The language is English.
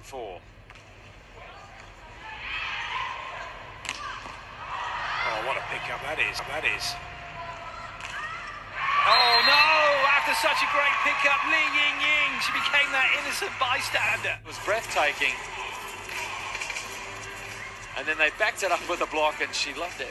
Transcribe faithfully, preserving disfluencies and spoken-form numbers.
four. Oh, what a pickup that is. That is. Oh, no! After such a great pickup, Li Ying-ying, she became that innocent bystander. It was breathtaking. And then they backed it up with a block, and she loved it.